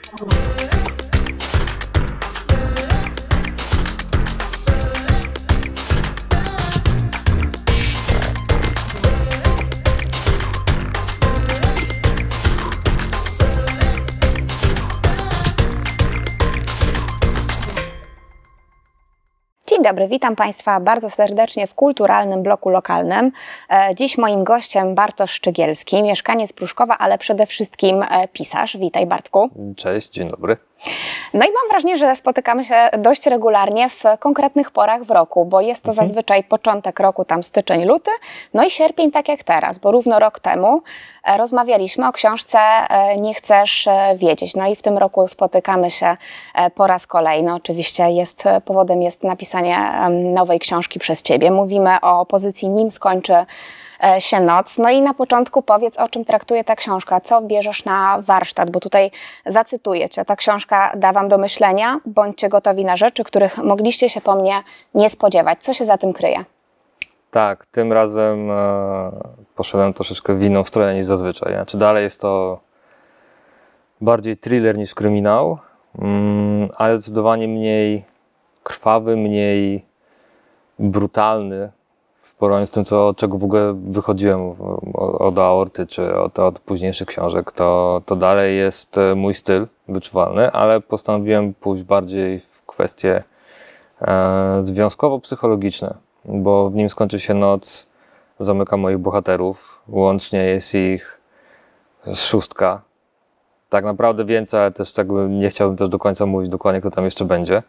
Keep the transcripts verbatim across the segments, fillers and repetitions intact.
Dzień dobry, witam Państwa bardzo serdecznie w kulturalnym bloku lokalnym. Dziś moim gościem Bartosz Szczygielski, mieszkaniec Pruszkowa, ale przede wszystkim pisarz. Witaj, Bartku. Cześć, dzień dobry. No i mam wrażenie, że spotykamy się dość regularnie w konkretnych porach w roku, bo jest to mhm. zazwyczaj początek roku, tam styczeń, luty, no i sierpień, tak jak teraz, bo równo rok temu rozmawialiśmy o książce Nie chcesz wiedzieć. No i w tym roku spotykamy się po raz kolejny. Oczywiście jest, powodem jest napisanie nowej książki przez Ciebie. Mówimy o pozycji Nim skończy się noc. No i na początku powiedz, o czym traktuje ta książka, co bierzesz na warsztat, bo tutaj zacytuję Cię. Ta książka da Wam do myślenia, bądźcie gotowi na rzeczy, których mogliście się po mnie nie spodziewać. Co się za tym kryje? Tak, tym razem e, poszedłem troszeczkę w inną stronę niż zazwyczaj. Znaczy dalej jest to bardziej thriller niż kryminał, mm, ale zdecydowanie mniej krwawy, mniej brutalny w porównaniu z tym, co, od czego w ogóle wychodziłem od Aorty czy od, od późniejszych książek. To, to dalej jest mój styl wyczuwalny, ale postanowiłem pójść bardziej w kwestie e, związkowo-psychologiczne, bo w Nim skończy się noc zamyka moich bohaterów. Łącznie jest ich szóstka. Tak naprawdę więcej, ale też tak nie chciałbym też do końca mówić dokładnie, kto tam jeszcze będzie.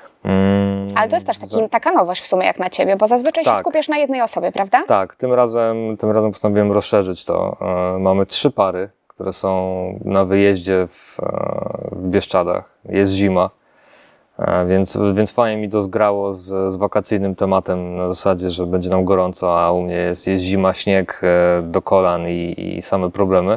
Mm, ale to jest też taki, taka nowość w sumie jak na Ciebie, bo zazwyczaj tak. się skupiasz na jednej osobie, prawda? Tak, tym razem, tym razem postanowiłem rozszerzyć to. E, mamy trzy pary, które są na wyjeździe w, w Bieszczadach. Jest zima. Więc, więc fajnie mi to zgrało z, z wakacyjnym tematem na zasadzie, że będzie nam gorąco, a u mnie jest, jest zima, śnieg do kolan i, i same problemy.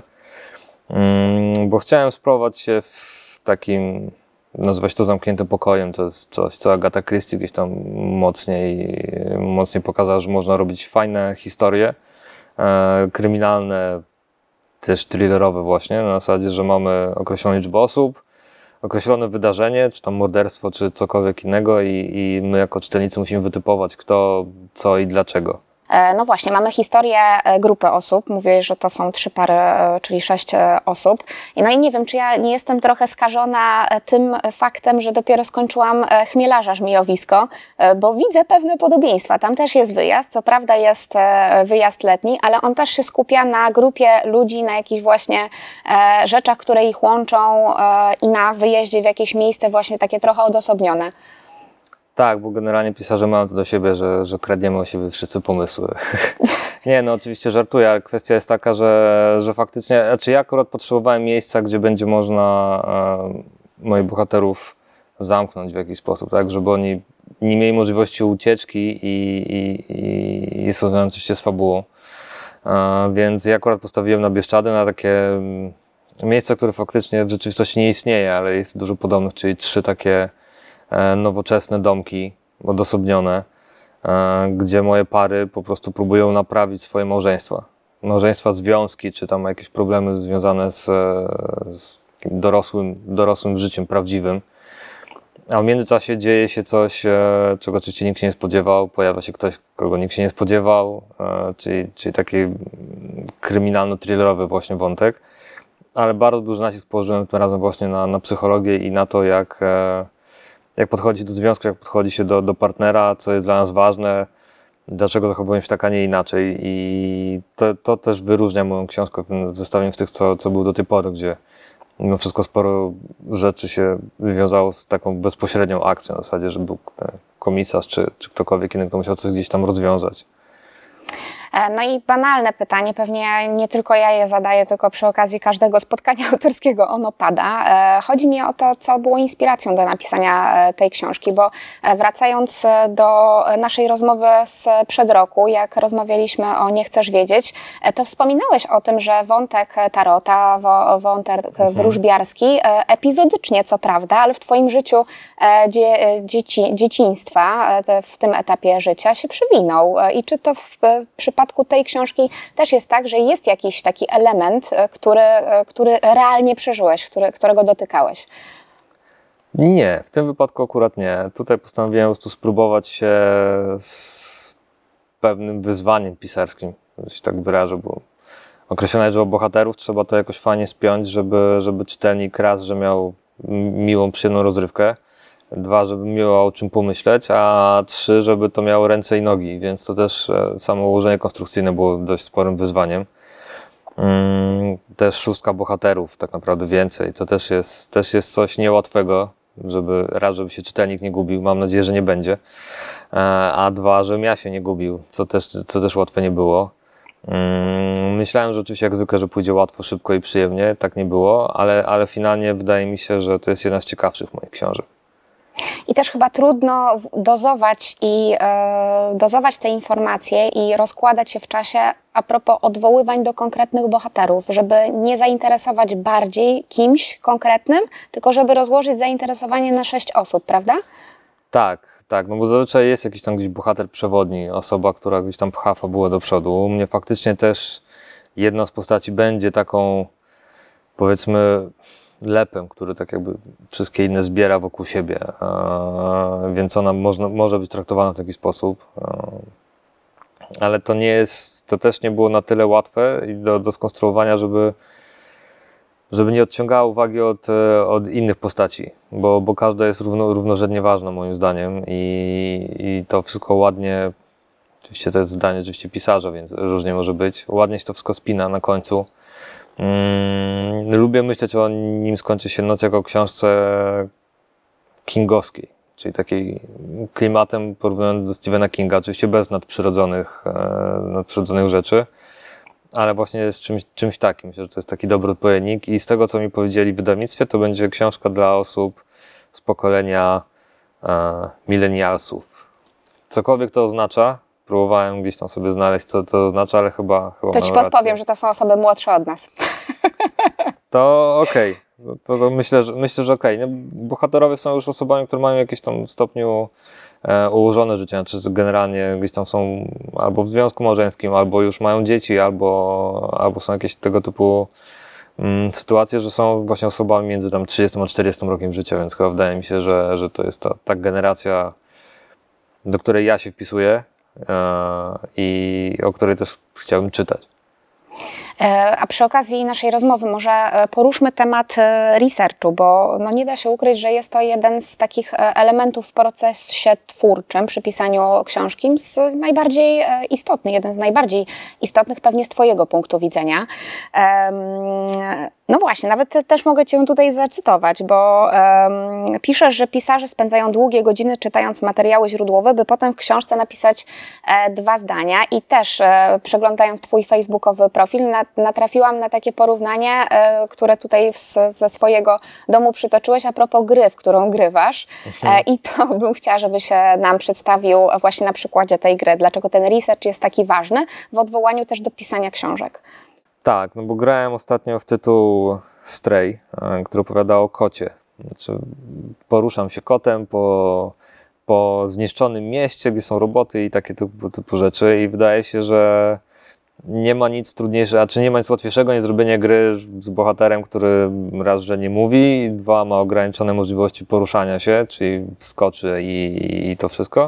Mm, bo chciałem spróbować się w takim, nazywa się to zamkniętym pokojem, to jest coś, co Agatha Christie gdzieś tam mocniej, mocniej pokazała, że można robić fajne historie, e, kryminalne, też thrillerowe właśnie, na zasadzie, że mamy określoną liczbę osób, określone wydarzenie, czy tam morderstwo, czy cokolwiek innego i, i my jako czytelnicy musimy wytypować kto, co i dlaczego. No właśnie, mamy historię grupy osób. Mówię, że to są trzy pary, czyli sześć osób. No i nie wiem, czy ja nie jestem trochę skażona tym faktem, że dopiero skończyłam Chmielarza Żmijowisko, bo widzę pewne podobieństwa. Tam też jest wyjazd, co prawda jest wyjazd letni, ale on też się skupia na grupie ludzi, na jakichś właśnie rzeczach, które ich łączą i na wyjeździe w jakieś miejsce właśnie takie trochę odosobnione. Tak, bo generalnie pisarze mają to do siebie, że, że kradniemy o siebie wszyscy pomysły. Nie, no oczywiście żartuję, ale kwestia jest taka, że, że faktycznie, znaczy ja akurat potrzebowałem miejsca, gdzie będzie można e, moich bohaterów zamknąć w jakiś sposób, tak, żeby oni nie mieli możliwości ucieczki i, i, i jest to się z fabułą. E, więc ja akurat postawiłem na Bieszczady, na takie miejsce, które faktycznie w rzeczywistości nie istnieje, ale jest dużo podobnych, czyli trzy takie nowoczesne domki odosobnione, gdzie moje pary po prostu próbują naprawić swoje małżeństwa. Małżeństwa, związki, czy tam jakieś problemy związane z, z dorosłym, dorosłym życiem prawdziwym. A w międzyczasie dzieje się coś, czego oczywiście nikt się nie spodziewał. Pojawia się ktoś, kogo nikt się nie spodziewał, czyli, czyli taki kryminalno-thrillerowy właśnie wątek. Ale bardzo duży nacisk położyłem tym razem właśnie na, na psychologię i na to, jak jak podchodzi do związku, jak podchodzi się do, do partnera, co jest dla nas ważne, dlaczego zachowujemy się tak, a nie inaczej. I to, to też wyróżnia moją książkę w zestawieniu z tych, co, co było do tej pory, gdzie mimo wszystko sporo rzeczy się wywiązało z taką bezpośrednią akcją, w zasadzie, że był komisarz czy, czy ktokolwiek inny, kto musiał coś gdzieś tam rozwiązać. No i banalne pytanie, pewnie nie tylko ja je zadaję, tylko przy okazji każdego spotkania autorskiego ono pada. Chodzi mi o to, co było inspiracją do napisania tej książki, bo wracając do naszej rozmowy sprzed roku, jak rozmawialiśmy o Nie chcesz wiedzieć, to wspominałeś o tym, że wątek tarota, wątek mhm. wróżbiarski, epizodycznie co prawda, ale w twoim życiu dzie, dzieci, dzieciństwa, w tym etapie życia się przywinął. I czy to w przypadku przypadku tej książki też jest tak, że jest jakiś taki element, który, który realnie przeżyłeś, który, którego dotykałeś? Nie, w tym wypadku akurat nie. Tutaj postanowiłem po prostu spróbować się z pewnym wyzwaniem pisarskim, że się tak wyrażę, bo określona liczba bohaterów, trzeba to jakoś fajnie spiąć, żeby, żeby czytelnik raz, że miał miłą, przyjemną rozrywkę, dwa, żeby miało o czym pomyśleć, a trzy, żeby to miało ręce i nogi, więc to też samo ułożenie konstrukcyjne było dość sporym wyzwaniem. Też szóstka bohaterów, tak naprawdę więcej, to też jest, też jest coś niełatwego, żeby raz, żeby się czytelnik nie gubił, mam nadzieję, że nie będzie, a dwa, żebym ja się nie gubił, co też, co też łatwe nie było. Myślałem, że oczywiście jak zwykle, że pójdzie łatwo, szybko i przyjemnie, tak nie było, ale, ale finalnie wydaje mi się, że to jest jedna z ciekawszych moich książek. I też chyba trudno dozować i e, dozować te informacje i rozkładać się w czasie a propos odwoływań do konkretnych bohaterów, żeby nie zainteresować bardziej kimś konkretnym, tylko żeby rozłożyć zainteresowanie na sześć osób, prawda? Tak, tak, no bo zazwyczaj jest jakiś tam gdzieś bohater przewodni, osoba, która gdzieś tam pcha fabułę do przodu. U mnie faktycznie też jedna z postaci będzie taką, powiedzmy, lepem, który tak jakby wszystkie inne zbiera wokół siebie, więc ona można, może być traktowana w taki sposób, ale to nie jest, to też nie było na tyle łatwe do, do skonstruowania, żeby, żeby nie odciągała uwagi od, od innych postaci, bo, bo każda jest równo, równorzędnie ważna moim zdaniem i, i to wszystko ładnie, oczywiście to jest zdanie oczywiście pisarza, więc różnie może być, ładnie się to wszystko spina na końcu. Hmm, lubię myśleć o nim skończy się noc jako książce kingowskiej, czyli takiej klimatem porównując do Stephena Kinga, oczywiście bez nadprzyrodzonych, e, nadprzyrodzonych rzeczy, ale właśnie jest czymś, czymś takim. Myślę, że to jest taki dobry odpowiednik i z tego, co mi powiedzieli w wydawnictwie, to będzie książka dla osób z pokolenia e, millennialsów. Cokolwiek to oznacza, próbowałem gdzieś tam sobie znaleźć, co to oznacza, ale chyba... chyba to ci podpowiem, rację. Że to są osoby młodsze od nas. To okej. Okay. To, to myślę, że, myślę, że okej. Okay. No, bohaterowie są już osobami, które mają jakieś tam w stopniu e, ułożone życie, znaczy generalnie gdzieś tam są albo w związku małżeńskim, albo już mają dzieci, albo, albo są jakieś tego typu mm, sytuacje, że są właśnie osobami między tam trzydziestym a czterdziestym rokiem życia, więc chyba wydaje mi się, że, że to jest ta, ta generacja, do której ja się wpisuję, i o której też chciałbym czytać. A przy okazji naszej rozmowy może poruszmy temat researchu, bo no nie da się ukryć, że jest to jeden z takich elementów w procesie twórczym przy pisaniu książki, z najbardziej istotny, jeden z najbardziej istotnych pewnie z twojego punktu widzenia. No właśnie, nawet też mogę cię tutaj zacytować, bo um, piszesz, że pisarze spędzają długie godziny czytając materiały źródłowe, by potem w książce napisać e, dwa zdania i też e, przeglądając twój facebookowy profil na, natrafiłam na takie porównanie, e, które tutaj w, ze swojego domu przytoczyłeś a propos gry, w którą grywasz mhm. e, i to bym chciała, żebyś nam przedstawił właśnie na przykładzie tej gry, dlaczego ten research jest taki ważny w odwołaniu też do pisania książek. Tak, no bo grałem ostatnio w tytuł Stray, który opowiada o kocie. Znaczy, poruszam się kotem po, po zniszczonym mieście, gdzie są roboty i takie typu, typu rzeczy i wydaje się, że nie ma nic trudniejszego, a czy nie ma nic łatwiejszego niż zrobienie gry z bohaterem, który raz, że nie mówi, dwa, ma ograniczone możliwości poruszania się, czyli skoczy i, i to wszystko.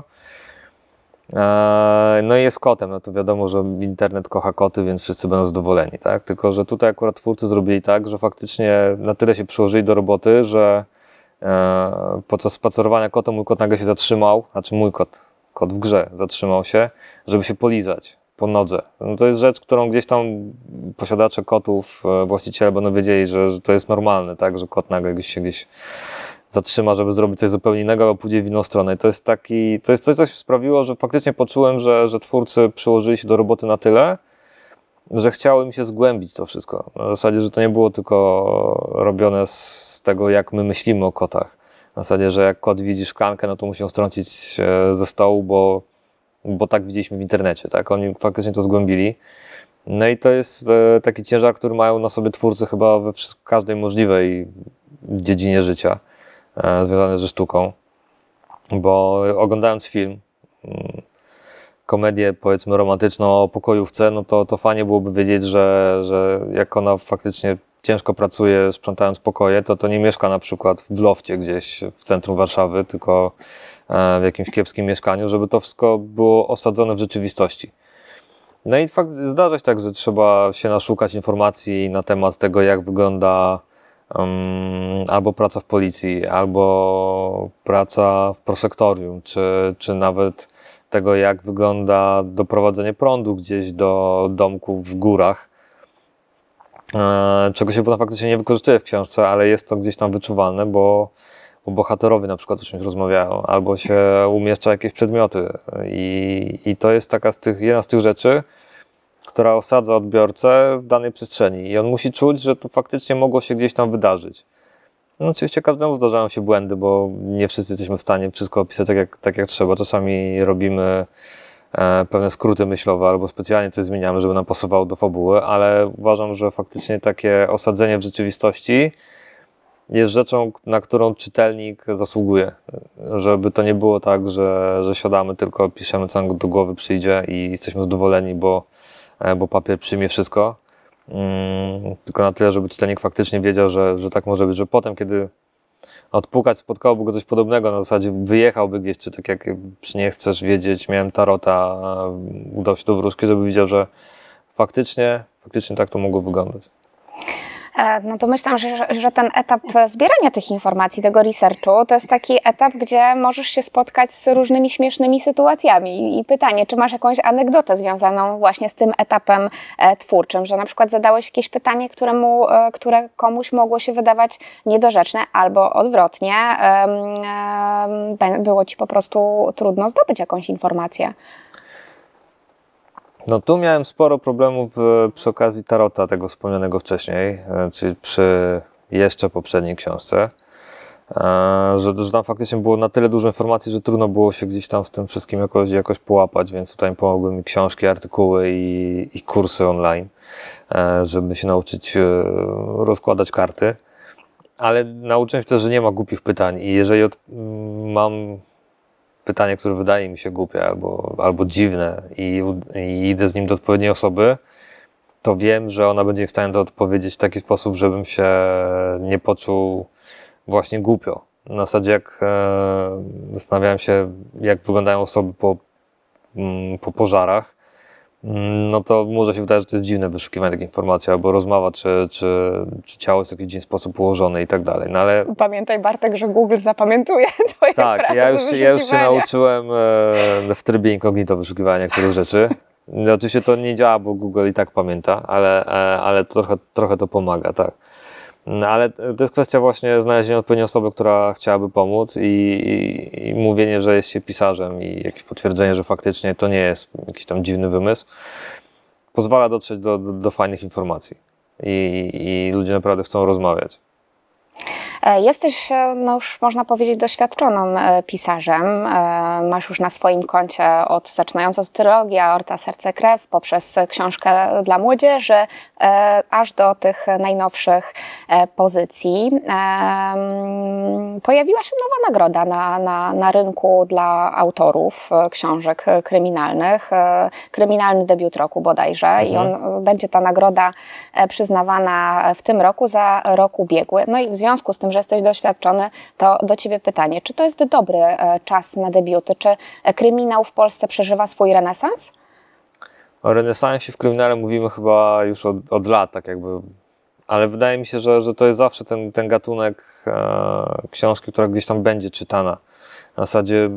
No i jest kotem, no to wiadomo, że internet kocha koty, więc wszyscy będą zadowoleni, tak? Tylko że tutaj akurat twórcy zrobili tak, że faktycznie na tyle się przyłożyli do roboty, że e, podczas spacerowania kotem mój kot nagle się zatrzymał, znaczy mój kot, kot w grze zatrzymał się, żeby się polizać po nodze. No to jest rzecz, którą gdzieś tam posiadacze kotów, właściciele będą wiedzieli, że, że to jest normalne, tak? Że kot nagle gdzieś się gdzieś zatrzyma, żeby zrobić coś zupełnie innego, a pójdzie w inną stronę. I to jest taki, to jest coś, co sprawiło, że faktycznie poczułem, że, że twórcy przyłożyli się do roboty na tyle, że chciało mi się zgłębić to wszystko. Na zasadzie, że to nie było tylko robione z tego, jak my myślimy o kotach. Na zasadzie, że jak kot widzi szklankę, no to musi ją strącić ze stołu, bo, bo tak widzieliśmy w internecie, tak? Oni faktycznie to zgłębili. No i to jest taki ciężar, który mają na sobie twórcy chyba we każdej możliwej dziedzinie życia związane ze sztuką, bo oglądając film komedię, powiedzmy, romantyczną o pokojówce, no to, to fajnie byłoby wiedzieć, że, że jak ona faktycznie ciężko pracuje sprzątając pokoje, to to nie mieszka na przykład w lofcie gdzieś w centrum Warszawy, tylko w jakimś kiepskim mieszkaniu, żeby to wszystko było osadzone w rzeczywistości. No i fakt, zdarza się tak, że trzeba się naszukać informacji na temat tego, jak wygląda um, albo praca w policji, albo praca w prosektorium, czy, czy nawet tego, jak wygląda doprowadzenie prądu gdzieś do domku w górach, e, czego się potem faktycznie nie wykorzystuje w książce, ale jest to gdzieś tam wyczuwalne, bo, bo bohaterowie na przykład o czymś rozmawiają, albo się umieszcza jakieś przedmioty i, i to jest taka z tych, jedna z tych rzeczy, która osadza odbiorcę w danej przestrzeni i on musi czuć, że to faktycznie mogło się gdzieś tam wydarzyć. No oczywiście każdemu zdarzają się błędy, bo nie wszyscy jesteśmy w stanie wszystko opisać tak jak, tak jak trzeba. Czasami robimy e, pewne skróty myślowe albo specjalnie coś zmieniamy, żeby nam pasowało do fabuły, ale uważam, że faktycznie takie osadzenie w rzeczywistości jest rzeczą, na którą czytelnik zasługuje. Żeby to nie było tak, że, że siadamy, tylko piszemy, co nam do głowy przyjdzie i jesteśmy zadowoleni, bo, bo papier przyjmie wszystko. Hmm, tylko na tyle, żeby czytelnik faktycznie wiedział, że, że tak może być, że potem, kiedy odpukać, spotkałoby go coś podobnego, na zasadzie wyjechałby gdzieś, czy tak jak przy nie chcesz wiedzieć, miałem tarota, udał się do wróżki, żeby widział, że faktycznie, faktycznie tak to mogło wyglądać. No to myślę, że, że ten etap zbierania tych informacji, tego researchu, to jest taki etap, gdzie możesz się spotkać z różnymi śmiesznymi sytuacjami. I pytanie, czy masz jakąś anegdotę związaną właśnie z tym etapem twórczym, że na przykład zadałeś jakieś pytanie, któremu, które komuś mogło się wydawać niedorzeczne, albo odwrotnie, było ci po prostu trudno zdobyć jakąś informację. No tu miałem sporo problemów przy okazji tarota, tego wspomnianego wcześniej, czyli przy jeszcze poprzedniej książce, że, że tam faktycznie było na tyle dużo informacji, że trudno było się gdzieś tam z tym wszystkim jakoś, jakoś połapać, więc tutaj pomogły mi książki, artykuły i, i kursy online, żeby się nauczyć rozkładać karty, ale nauczyłem się też, że nie ma głupich pytań i jeżeli od, mam pytanie, które wydaje mi się głupie albo, albo dziwne i, i idę z nim do odpowiedniej osoby, to wiem, że ona będzie w stanie to odpowiedzieć w taki sposób, żebym się nie poczuł właśnie głupio. Na zasadzie jak e, zastanawiałem się, jak wyglądają osoby po, mm, po pożarach, no to może się wydaje, że to jest dziwne wyszukiwanie takiej informacji, albo rozmowa, czy, czy, czy ciało jest w jakiś dziwny sposób ułożone i tak dalej. No ale... Pamiętaj, Bartek, że Google zapamiętuje twoje Tak, ja już, ja już się nauczyłem e, w trybie incognito wyszukiwania niektórych rzeczy. No, oczywiście to nie działa, bo Google i tak pamięta, ale, e, ale trochę, trochę to pomaga, tak. No, ale to jest kwestia właśnie znalezienia odpowiedniej osoby, która chciałaby pomóc i, i, i mówienie, że jest się pisarzem i jakieś potwierdzenie, że faktycznie to nie jest jakiś tam dziwny wymysł, pozwala dotrzeć do, do, do fajnych informacji i, i ludzie naprawdę chcą rozmawiać. Jesteś, no już można powiedzieć, doświadczonym pisarzem. Masz już na swoim koncie, od, zaczynając od trylogii Aorta, Serce, Krew, poprzez książkę dla młodzieży, aż do tych najnowszych pozycji. Pojawiła się nowa nagroda na, na, na rynku dla autorów książek kryminalnych. Kryminalny debiut roku bodajże. Mhm. I on, będzie ta nagroda przyznawana w tym roku za rok ubiegły. No i w związku z tym, że jesteś doświadczony, to do ciebie pytanie, czy to jest dobry czas na debiuty? Czy kryminał w Polsce przeżywa swój renesans? O renesansie w kryminale mówimy chyba już od, od lat, tak jakby, ale wydaje mi się, że, że to jest zawsze ten, ten gatunek e, książki, która gdzieś tam będzie czytana. Na zasadzie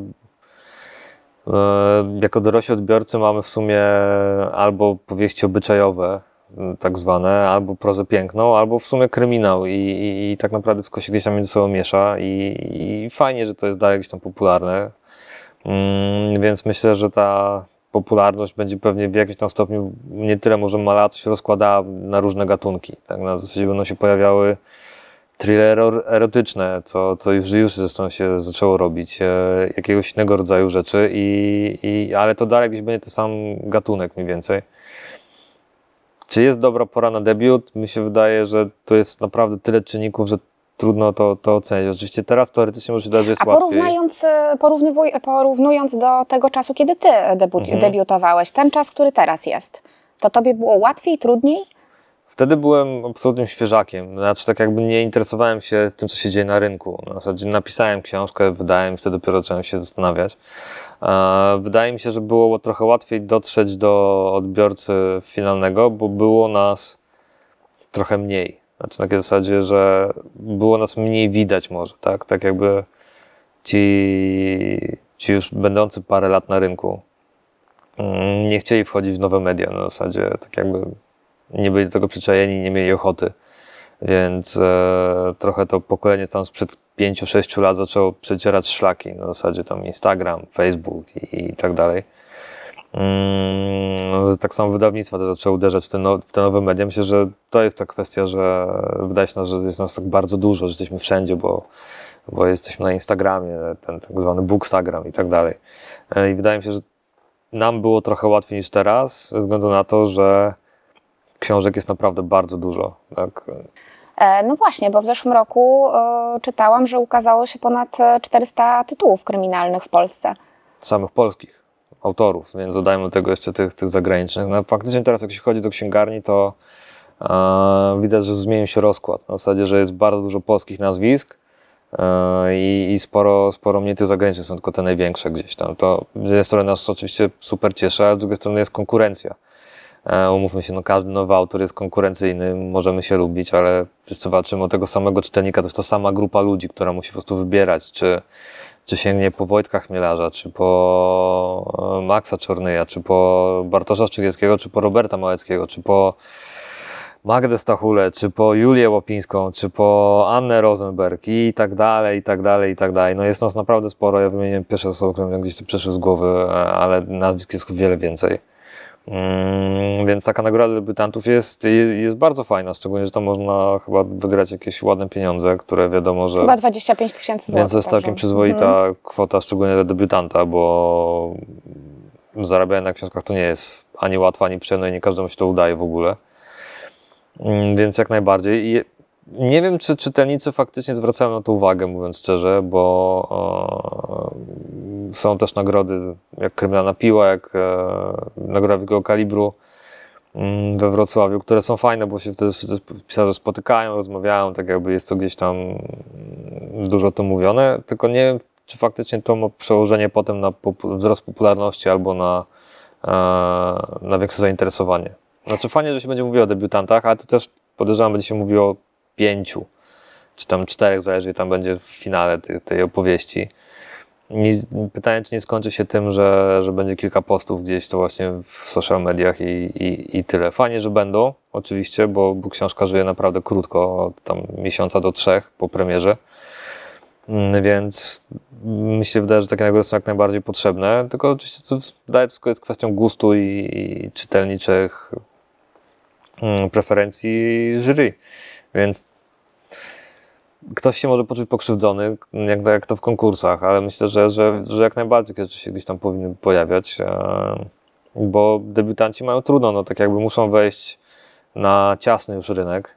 e, jako dorośli odbiorcy mamy w sumie albo powieści obyczajowe, tak zwane, albo prozę piękną, albo w sumie kryminał i, i, i tak naprawdę wszystko się gdzieś tam między sobą miesza i, i fajnie, że to jest dalej gdzieś tam popularne, mm, więc myślę, że ta popularność będzie pewnie w jakimś tam stopniu nie tyle może malała, co się rozkładała na różne gatunki. Tak? Na zasadzie będą się pojawiały thrillery erotyczne, co, co już, już zresztą się zaczęło robić, e, jakiegoś innego rodzaju rzeczy, i, i, ale to dalej gdzieś będzie ten sam gatunek mniej więcej. Czy jest dobra pora na debiut? Mi się wydaje, że to jest naprawdę tyle czynników, że trudno to, to ocenić. Oczywiście teraz teoretycznie może się dać, że jest A łatwiej. porównując, porównywuj, porównując do tego czasu, kiedy ty debiut, Mhm. debiutowałeś, ten czas, który teraz jest, to tobie było łatwiej, trudniej? Wtedy byłem absolutnym świeżakiem, znaczy tak jakby nie interesowałem się tym, co się dzieje na rynku. Na zasadzie napisałem książkę, wydałem i wtedy dopiero zacząłem się zastanawiać. Wydaje mi się, że było trochę łatwiej dotrzeć do odbiorcy finalnego, bo było nas trochę mniej. Znaczy na takiej zasadzie, że było nas mniej widać może, tak? Tak jakby ci, ci już będący parę lat na rynku nie chcieli wchodzić w nowe media na zasadzie, tak jakby nie byli do tego przyczajeni, nie mieli ochoty. Więc e, trochę to pokolenie tam sprzed pięciu, sześciu lat zaczęło przecierać szlaki. Na zasadzie tam Instagram, Facebook i, i tak dalej. Mm, tak samo wydawnictwa też zaczęły uderzać w te, no, w te nowe media. Myślę, że to jest ta kwestia, że wydaje się nam, że jest nas tak bardzo dużo, że jesteśmy wszędzie, bo, bo jesteśmy na Instagramie, ten tak zwany Bookstagram i tak dalej. E, I wydaje mi się, że nam było trochę łatwiej niż teraz, ze względu na to, że książek jest naprawdę bardzo dużo. Tak? No właśnie, bo w zeszłym roku e, czytałam, że ukazało się ponad czterysta tytułów kryminalnych w Polsce. Samych polskich autorów, więc dodajmy do tego jeszcze tych, tych zagranicznych. No, faktycznie teraz jak się chodzi do księgarni, to e, widać, że zmienił się rozkład. Na zasadzie, że jest bardzo dużo polskich nazwisk e, i, i sporo, sporo mniej tych zagranicznych, są tylko te największe gdzieś tam. To z jednej strony nas oczywiście super cieszy, a z drugiej strony jest konkurencja. Umówmy się, no każdy nowy autor jest konkurencyjny, możemy się lubić, ale wszyscy walczymy o tego samego czytelnika, to jest ta sama grupa ludzi, która musi po prostu wybierać, czy, czy sięgnie po Wojtka Chmielarza, czy po Maxa Czornyja, czy po Bartosza Szczygielskiego, czy po Roberta Małeckiego, czy po Magdę Stachulę, czy po Julię Łopińską, czy po Annę Rosenberg i tak dalej, i tak dalej, i tak dalej. No jest nas naprawdę sporo, ja wymieniłem pierwsze osoby, które mi gdzieś to przeszły z głowy, ale nazwisk jest wiele więcej. Mm, więc taka nagroda debiutantów jest, jest bardzo fajna, szczególnie, że tam można chyba wygrać jakieś ładne pieniądze, które wiadomo, że... Chyba dwadzieścia pięć tysięcy złotych. Więc to jest całkiem przyzwoita hmm. kwota, szczególnie dla debiutanta, bo zarabianie na książkach to nie jest ani łatwe, ani przyjemne i nie każdemu się to udaje w ogóle. Mm, więc jak najbardziej. I nie wiem, czy czytelnicy faktycznie zwracają na to uwagę, mówiąc szczerze, bo e, są też nagrody jak Kryminalna Piła, jak e, Nagroda Wielkiego Kalibru mm, we Wrocławiu, które są fajne, bo się wtedy wszyscy pisarze spotykają, rozmawiają, tak jakby jest to gdzieś tam dużo to mówione, tylko nie wiem, czy faktycznie to ma przełożenie potem na popu- wzrost popularności albo na, e, na większe zainteresowanie. Znaczy fajnie, że się będzie mówiło o debiutantach, ale to też podejrzewam, będzie się mówiło o pięciu, czy tam czterech, zależy, tam będzie w finale tej, tej opowieści. I pytanie, czy nie skończy się tym, że, że będzie kilka postów gdzieś to właśnie w social mediach i, i, i tyle. Fajnie, że będą, oczywiście, bo, bo książka żyje naprawdę krótko, od tam miesiąca do trzech po premierze. Więc mi się wydaje, że takie nagrody są jak najbardziej potrzebne, tylko oczywiście co wydaje, wszystko jest kwestią gustu i, i czytelniczych preferencji jury. Więc ktoś się może poczuć pokrzywdzony, jak, jak to w konkursach, ale myślę, że, że, że jak najbardziej te rzeczy się gdzieś tam powinny pojawiać, bo debiutanci mają trudno, no tak jakby muszą wejść na ciasny już rynek,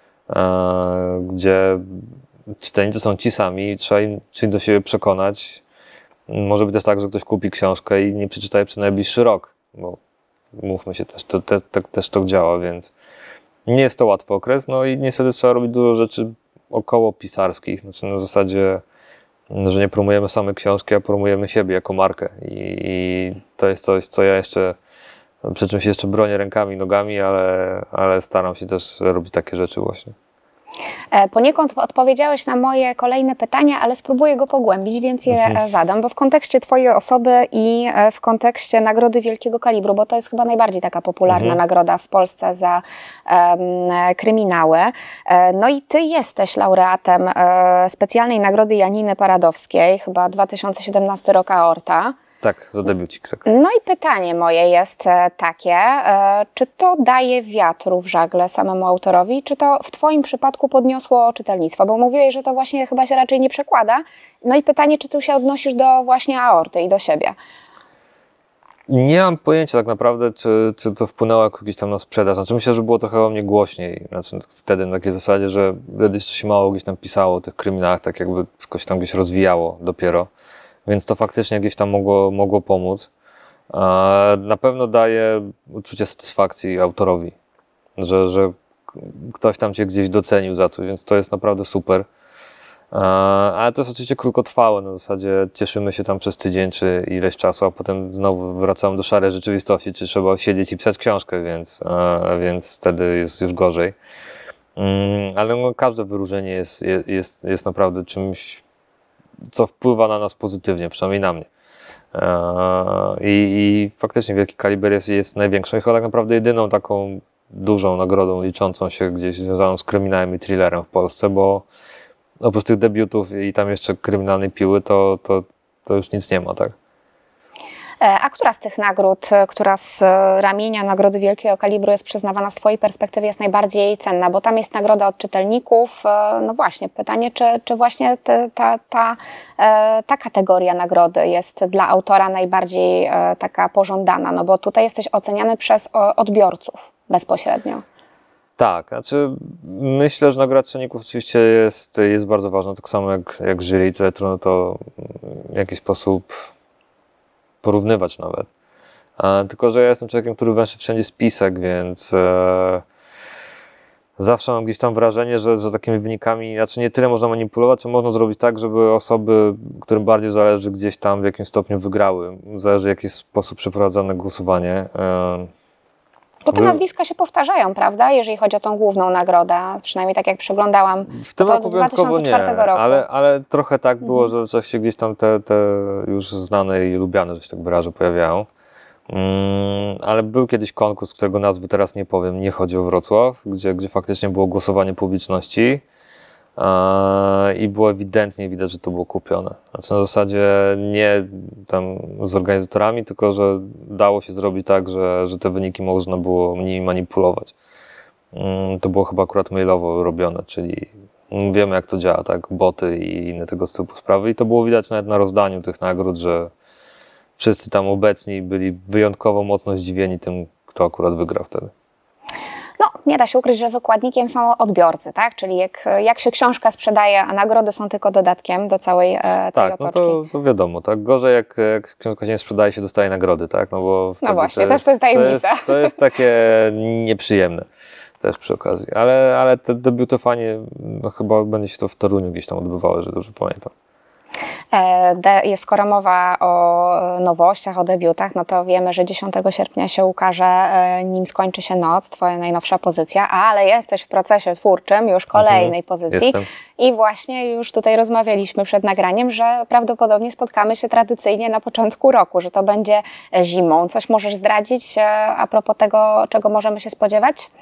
gdzie czytelnicy są ci sami, trzeba im czymś do siebie przekonać. Może być też tak, że ktoś kupi książkę i nie przeczyta jej przez najbliższy rok, bo mówmy się, też to, te, te, też to działa, więc nie jest to łatwy okres, no i niestety trzeba robić dużo rzeczy około pisarskich, znaczy na zasadzie, że nie promujemy same książki, a promujemy siebie jako markę i, i to jest coś, co ja jeszcze, przy czym się jeszcze bronię rękami, nogami, ale, ale staram się też robić takie rzeczy właśnie. Poniekąd odpowiedziałeś na moje kolejne pytania, ale spróbuję go pogłębić, więc je mhm. zadam, bo w kontekście twojej osoby i w kontekście Nagrody Wielkiego Kalibru, bo to jest chyba najbardziej taka popularna mhm. nagroda w Polsce za um, kryminały. No i ty jesteś laureatem um, specjalnej nagrody Janiny Paradowskiej, chyba dwa tysiące siedemnasty rok Aorta. Tak, za debiucik. Tak. No i pytanie moje jest takie, czy to daje wiatru w żagle samemu autorowi, czy to w twoim przypadku podniosło czytelnictwo? Bo mówiłeś, że to właśnie chyba się raczej nie przekłada. No i pytanie, czy tu się odnosisz do właśnie Aorty i do siebie? Nie mam pojęcia tak naprawdę, czy, czy to wpłynęło jakoś tam na sprzedaż. Znaczy myślę, że było trochę o mnie głośniej. Znaczy wtedy na takiej zasadzie, że wtedy jeszcze się mało gdzieś tam pisało o tych kryminałach, tak jakby wszystko się tam gdzieś rozwijało dopiero. Więc to faktycznie gdzieś tam mogło, mogło pomóc. Na pewno daje uczucie satysfakcji autorowi, że, że ktoś tam cię gdzieś docenił za coś, więc to jest naprawdę super. Ale to jest oczywiście krótkotrwałe, na zasadzie cieszymy się tam przez tydzień czy ileś czasu, a potem znowu wracamy do szarej rzeczywistości, czy trzeba siedzieć i pisać książkę, więc, więc wtedy jest już gorzej. Ale no, każde wyróżnienie jest, jest, jest naprawdę czymś, co wpływa na nas pozytywnie, przynajmniej na mnie. I, i faktycznie Wielki Kaliber jest, jest największą i chyba tak naprawdę jedyną taką dużą nagrodą liczącą się gdzieś związaną z kryminałem i thrillerem w Polsce, bo oprócz tych debiutów i tam jeszcze Kryminalnej Piły, to, to, to już nic nie ma, tak? A która z tych nagród, która z ramienia Nagrody Wielkiego Kalibru jest przyznawana z twojej perspektywy jest najbardziej cenna? Bo tam jest nagroda od czytelników. No właśnie, pytanie, czy, czy właśnie te, ta, ta, ta kategoria nagrody jest dla autora najbardziej taka pożądana? No bo tutaj jesteś oceniany przez odbiorców bezpośrednio. Tak, znaczy myślę, że nagroda czytelników oczywiście jest, jest bardzo ważna, tak samo jak, jak jury, tyle trudno to w jakiś sposób porównywać nawet. E, tylko, że ja jestem człowiekiem, który węszy wszędzie spisek, więc e, zawsze mam gdzieś tam wrażenie, że, że takimi wynikami, znaczy nie tyle można manipulować, co można zrobić tak, żeby osoby, którym bardziej zależy, gdzieś tam w jakimś stopniu wygrały. Zależy, w jaki sposób przeprowadzane głosowanie. E, Bo te nazwiska się powtarzają, prawda? Jeżeli chodzi o tą główną nagrodę, przynajmniej tak jak przeglądałam, w tym to roku od dwa tysiące czwartego nie, roku. Ale, ale trochę tak było, Mhm. że się gdzieś tam te, te już znane i lubiane, że się tak wyrażę, pojawiają. Mm, ale był kiedyś konkurs, którego nazwy teraz nie powiem, nie chodzi o Wrocław, gdzie, gdzie faktycznie było głosowanie publiczności e, i było ewidentnie widać, że to było kupione. Znaczy na zasadzie nie tam z organizatorami, tylko że dało się zrobić tak, że, że te wyniki można było nimi manipulować. Mm, to było chyba akurat mailowo robione, czyli wiemy jak to działa, tak, boty i inne tego typu sprawy i to było widać nawet na rozdaniu tych nagród, że wszyscy tam obecni byli wyjątkowo mocno zdziwieni tym, kto akurat wygrał wtedy. No, nie da się ukryć, że wykładnikiem są odbiorcy, tak? Czyli jak, jak się książka sprzedaje, a nagrody są tylko dodatkiem do całej e, tej tak, otoczki. No to, to wiadomo, tak? Gorzej jak, jak książka się nie sprzedaje, się dostaje nagrody, tak? No, bo no właśnie, to też to jest tajemnica. To jest, to jest takie nieprzyjemne też przy okazji, ale, ale te debiutowanie, no chyba będzie się to w Toruniu gdzieś tam odbywało, że dobrze pamiętam. De, skoro mowa o nowościach, o debiutach, no to wiemy, że dziesiątego sierpnia się ukaże Nim skończy się noc, twoja najnowsza pozycja, ale jesteś w procesie twórczym już kolejnej mhm, pozycji. Jestem. I właśnie już tutaj rozmawialiśmy przed nagraniem, że prawdopodobnie spotkamy się tradycyjnie na początku roku, że to będzie zimą. Coś możesz zdradzić a propos tego, czego możemy się spodziewać?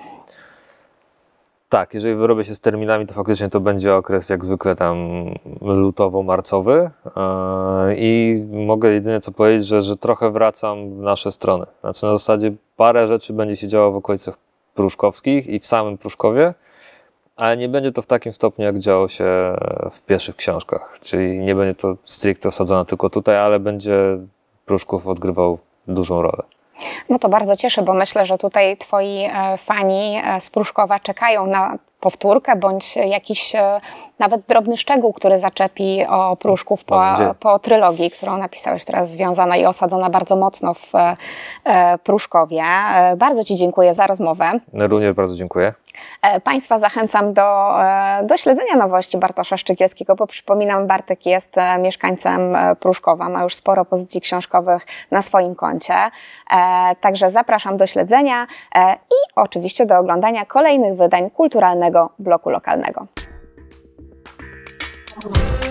Tak, jeżeli wyrobię się z terminami, to faktycznie to będzie okres jak zwykle tam lutowo-marcowy yy, i mogę jedynie co powiedzieć, że, że trochę wracam w nasze strony. Znaczy na zasadzie parę rzeczy będzie się działo w okolicach pruszkowskich i w samym Pruszkowie, ale nie będzie to w takim stopniu, jak działo się w pierwszych książkach, czyli nie będzie to stricte osadzone tylko tutaj, ale będzie Pruszków odgrywał dużą rolę. No to bardzo cieszę, bo myślę, że tutaj twoi fani z Pruszkowa czekają na powtórkę bądź jakiś nawet drobny szczegół, który zaczepi o Pruszków po, po trylogii, którą napisałeś, która jest związana i osadzona bardzo mocno w Pruszkowie. Bardzo ci dziękuję za rozmowę. Również bardzo dziękuję. Państwa zachęcam do, do śledzenia nowości Bartosza Szczygielskiego, bo przypominam, Bartek jest mieszkańcem Pruszkowa, ma już sporo pozycji książkowych na swoim koncie. Także zapraszam do śledzenia i oczywiście do oglądania kolejnych wydań kulturalnego bloku lokalnego.